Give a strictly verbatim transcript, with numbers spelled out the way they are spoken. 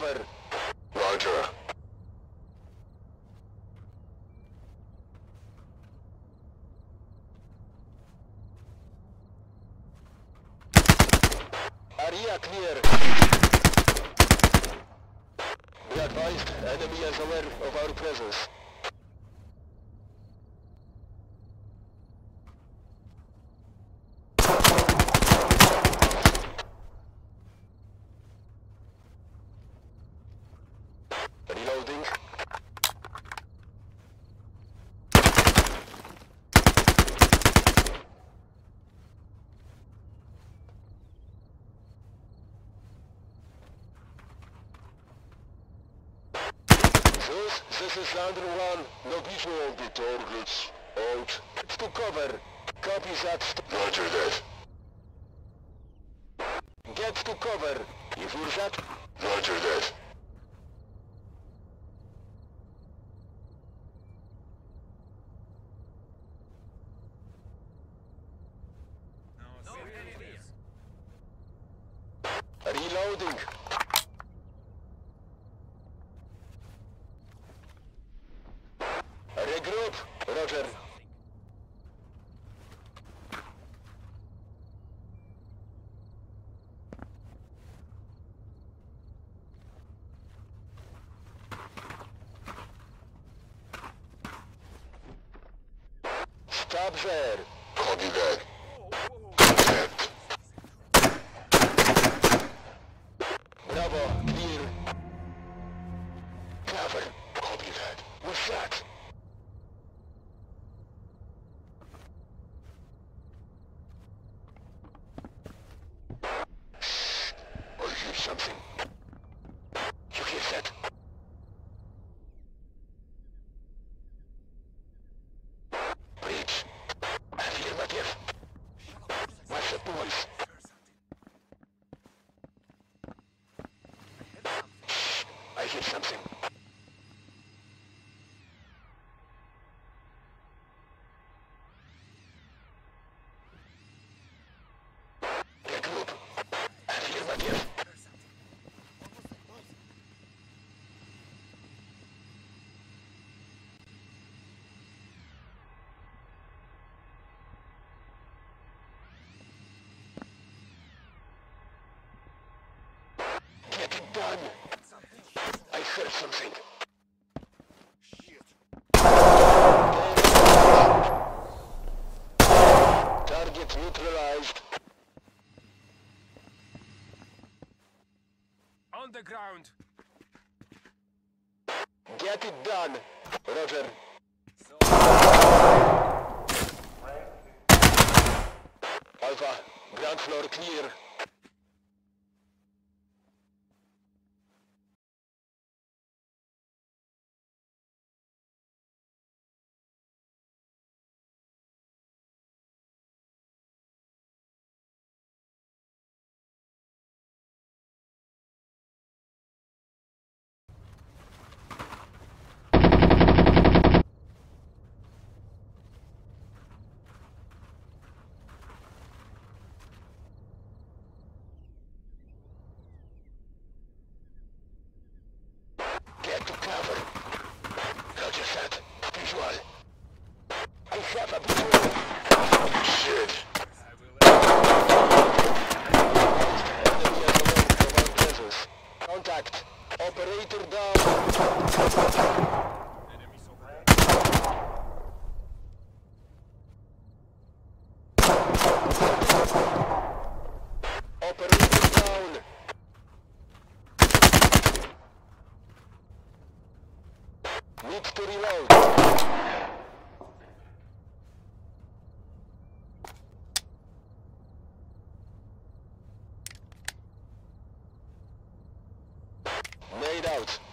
cover. Roger. Area clear. Be advised, enemy is aware of our presence. Reloading. Zeus, this is Lander one. No visual on the targets. Out. It's to cover. Copy that. Roger that. Get to cover. You hear that? Roger that. Reloading. Regroup. Roger. Stop there. Copy that. Contact. Bravo, clear. Cover. Copy that. What's that? Shh. I hear something. You hear that? Breach. Affirmative. What's the voice? Shh. I hear something. Regroup. Affirmative. Get it done. I heard something. Target neutralized. On the ground. Get it done. Roger. Alpha, ground floor clear. Get to cover. Roger that. Visual. I have a visual. Shit. Enemy is aware of our presence. Contact. Operator down. Enemies over Operator down. Need to reload. Made out.